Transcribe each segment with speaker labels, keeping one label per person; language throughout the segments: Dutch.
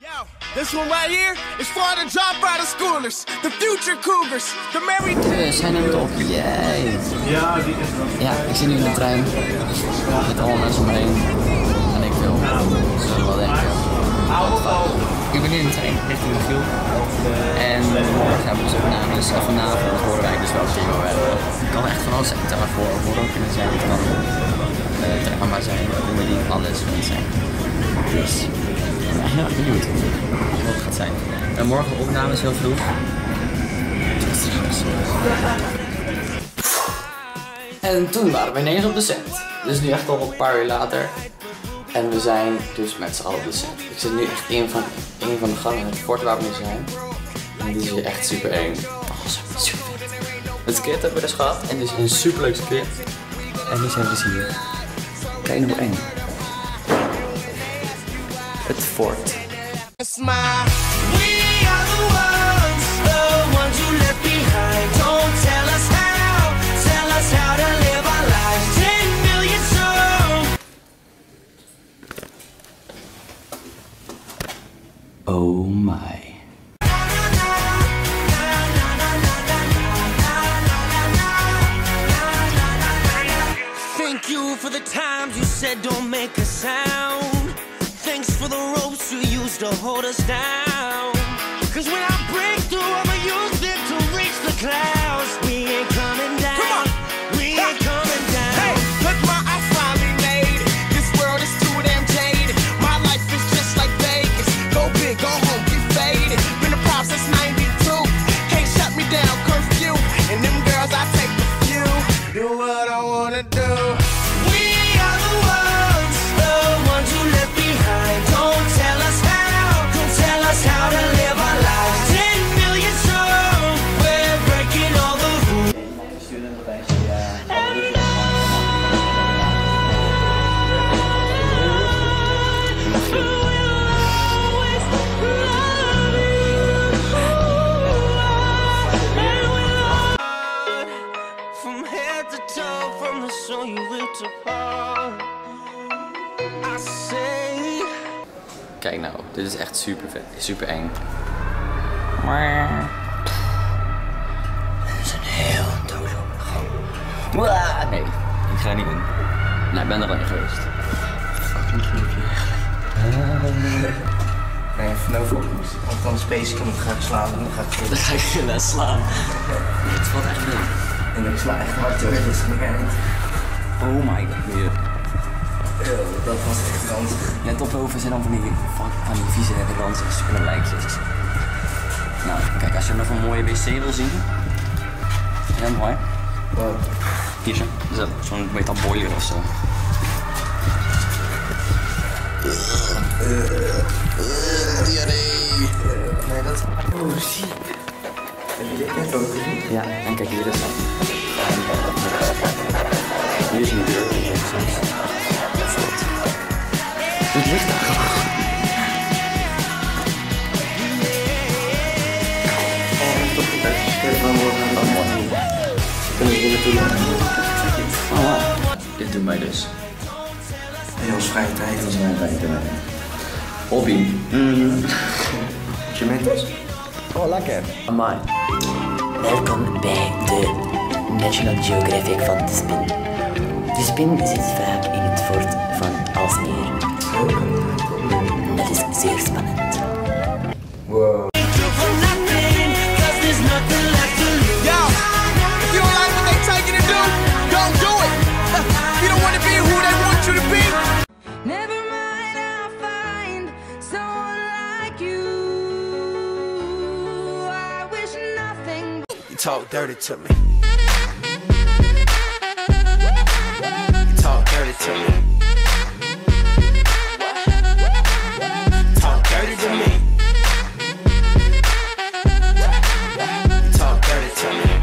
Speaker 1: Yo, this one right here is for the dropout of schoolers, the future cougars, the married...
Speaker 2: Dus hij neemt op. Yay! Ja, ik zit nu in de trein. Met allemaal mensen om me heen. En ik wil. Zullen wel denken. Ik ben nu in de trein richting de Giel. En morgen hebben we dus opnames. En vanavond horen wij dus wel Giel hebben. Het kan echt van alles zijn. Het kan voor horror kunnen zijn. Het kan drama zijn. Comedy, alles kan het zijn. Dus ik ben heel erg benieuwd wat het gaat zijn. En morgen opnames heel vroeg. En toen waren we ineens op de set. Dus nu echt al een paar uur later. En we zijn dus met z'n allen op de set. Ik zit nu echt in een van de gangen in het fort waar we nu zijn. En dit is hier echt super eng. Oh, super vet. Het script hebben we dus gehad. En dit is een super leuk script. En nu zijn we dus hier. Kijk hoe eng. Het fort. Oh my.
Speaker 1: Thank you for the times you said don't make a sound. Thanks for the ropes you used to hold us down. Cause when I break through, I'ma use them to reach the clouds. We ain't coming down. Come on. We ain't coming down. Hey, look my I finally made it. This world is too damn jaded. My life is just like Vegas. Go big, go home, get faded. Been a prop since 92. Can't shut me down, curfew. And them girls, I take the few. Do what I wanna do. How to live our lives. 10 million souls. We're breaking all the rules. From head to toe, from the soul you ripped apart. I say.
Speaker 2: Kijk nou, dit is echt super vet, super eng. Dit is een heel doos op. Nee, ik ga er niet in. Nou, ik ben er al in geweest. Fucking creepy eigenlijk.
Speaker 3: Nee, no focus. Want dan space ik ga ik slaan en dan ga ik...
Speaker 2: Dan ga ik inderdaad slaan. Het valt echt leuk.
Speaker 3: En ik sla echt hard door, dus ik ben niet.
Speaker 2: Oh my god. Yeah.
Speaker 3: Dat was echt ranzig.
Speaker 2: Net op boven zijn dan van die vieze ranzige spullenlijkjes. Nou, kijk, als je nog een mooie wc wil zien. Heel mooi.
Speaker 3: Wow.
Speaker 2: Hier zo. Zo'n metal boiler of zo.
Speaker 3: Diarree. Nee, dat is... Oh, ziek. Heb je dit net ook gezien?
Speaker 2: Ja, en kijk, hier is dat. Hier is een deur. Het ligt daar gewoon. Dit doen wij dus.
Speaker 3: Heel vrije tijd.
Speaker 2: Dat is mijn vrije tijd. Hobby.
Speaker 3: Wat je met is?
Speaker 2: Oh, lekker.
Speaker 3: Amai.
Speaker 4: Welkom bij de National Geographic van De Spin. De Spin zit vaak in het fort van Aalsmeer. Dat is zeer spannend.
Speaker 3: Wow.
Speaker 1: Talk dirty to me. You talk dirty to me. Talk dirty to me. You talk dirty to me.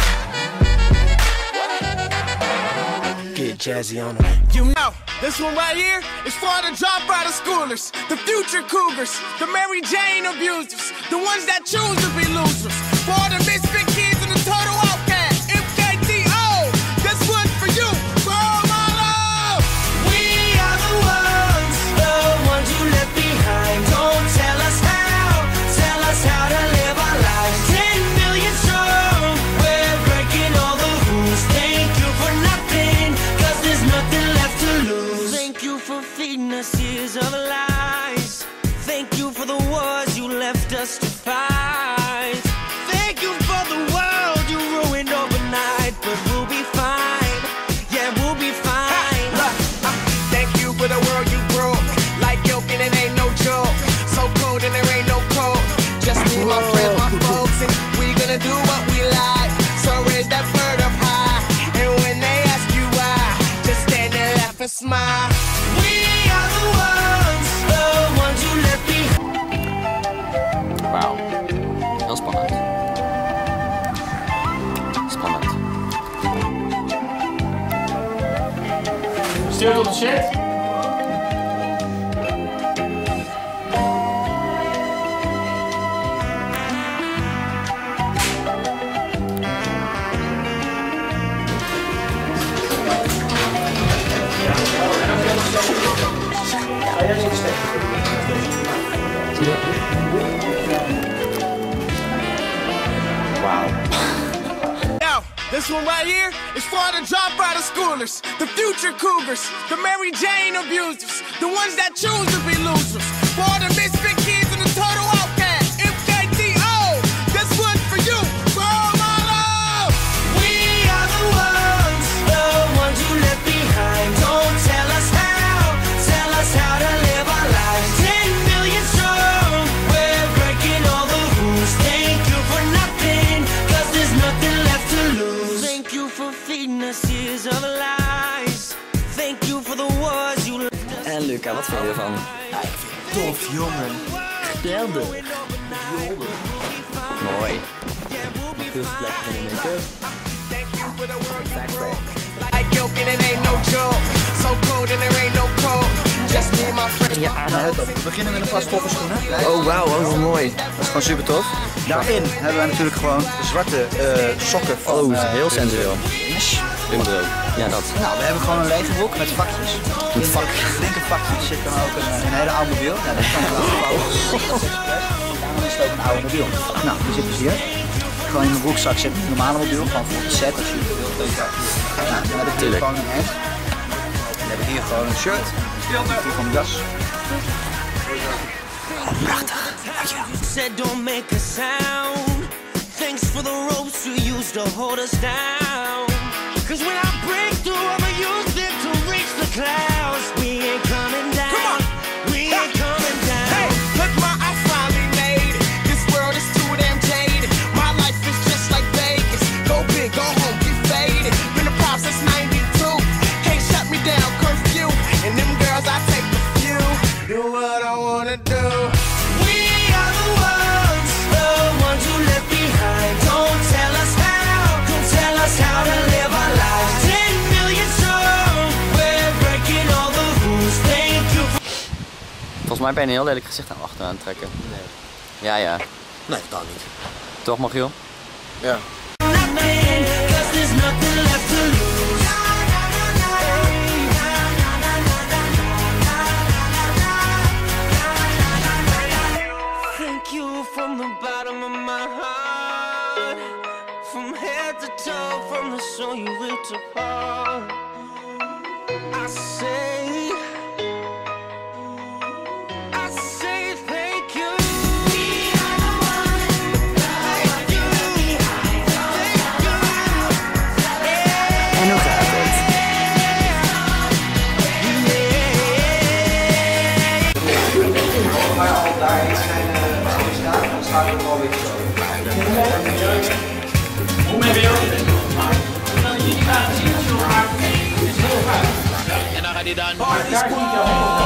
Speaker 1: Get jazzy on them. You know, this one right here is for the dropout of schoolers, the future cougars, the Mary Jane abusers, the ones that choose to be losers, for the misfit kids and the total outcast. MKTO, this one for you, for all my love. We are the ones you left behind. Don't tell us Thank you for feeding us years of lies. Thank you for the wars you left us to fight. Thank you for the world you ruined overnight, but we'll be fine. Yeah, we'll be fine.
Speaker 5: Thank you for the world you broke. Like yoke and it ain't no joke. So cold and there ain't no cold. Just me, my friends, my folks, and we gonna do what we like. So raise that bird up high, and when they ask you why, just stand there, laugh and smile.
Speaker 1: We are the ones you left behind.
Speaker 2: Wauw, heel spannend. Spannend.
Speaker 6: Stil op de shit.
Speaker 5: Now, this one right here is for the dropout of schoolers, the future cougars, the Mary Jane abusers, the ones that choose to be losers, for all the misfit kids and the total outcasts. MKTO, this one's for you, for all my love.
Speaker 1: We are the ones you left behind. Don't tell us how to live our lives. 10 million strong, we're breaking all the rules. Thank you for nothing, 'cause there's nothing left to lose. Thank you for feeding us years of lies. Thank you for the wars you left us.
Speaker 2: En Luca, wat vind je ervan?
Speaker 3: Ja, ik vind het tof, jongen. Geweldig.
Speaker 2: Mooi.
Speaker 3: Lekker in make-up.
Speaker 5: Like yoke and it ain't no joke. So cold and there ain't no cold. Just me, my friends.
Speaker 3: Ja, we beginnen met een paar stoffenschoenen.
Speaker 2: Oh wauw, wat mooi.
Speaker 3: Dat is gewoon super tof. Daarin hebben we natuurlijk gewoon zwarte sokken van...
Speaker 2: Oh, heel sensueel.
Speaker 3: Mesh.
Speaker 2: Ja, dat.
Speaker 3: Nou, we hebben gewoon een lege broek met vakjes. Met vakjes. Linker vakje zit dan ook een hele oude mobiel. Ja, dat kan wel afbouwen. Daarom is het ook een oude mobiel. Nou, die zit dus hier. Gewoon in mijn broekzak zit een normale mobiel, gewoon voor de set als je het wilt. Nou, dan heb ik hier gewoon een hemd. Dan heb ik hier gewoon een shirt. Hier gewoon een jas. Prachtig, dankjewel.
Speaker 1: Said don't make a sound. Thanks for the ropes you used to hold us down. 'Cause when I break through, I'ma use it to reach the clouds. We ain't coming down.
Speaker 5: Come on.
Speaker 1: We ain't coming down.
Speaker 5: Hey, look what I finally made. This world is too damn jaded. My life is just like Vegas. Go big, go home, get faded. Been a pop since 92. Can't shut me down, curfew. And them girls, I take a few. Do what I wanna do.
Speaker 1: We are the ones you left behind. Don't tell us how to live our lives. 10 million strong, we're breaking all the rules. Thank you for...
Speaker 2: Volgens mij ben je een heel lelijk gezicht aan achteraan trekken.
Speaker 3: Nee.
Speaker 2: Ja, ja.
Speaker 3: Nee, dat niet.
Speaker 2: Toch, Magiel?
Speaker 3: Ja.
Speaker 1: nothing, 'cause there's nothing left to lose. Thank you from the bottom of my heart, from head to toe, from the soul you ripped apart. I say thank you.
Speaker 2: En hoe gaat het?
Speaker 3: Maar al daar is zijn staan, dan staat er wel weer zo.
Speaker 6: Hoe ben je? En dan gaat hij dan.